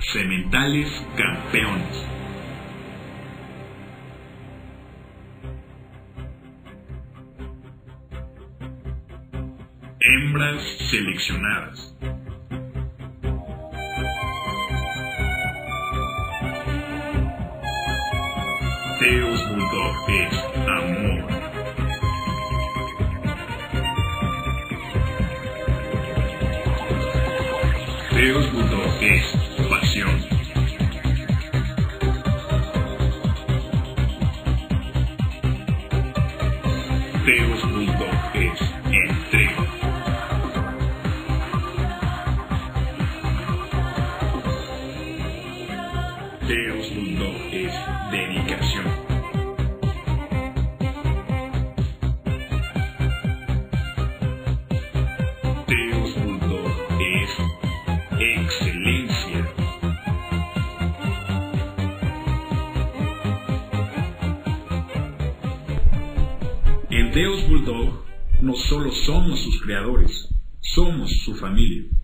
Sementales campeones. Hembras seleccionadas. Teos Bulldog es amor. Teos Bulldog es pasión. Teos Bulldog es entrega. Teos Bulldog es dedicación. Teos Bulldog es excelencia. En Teos Bulldog no solo somos sus creadores, somos su familia.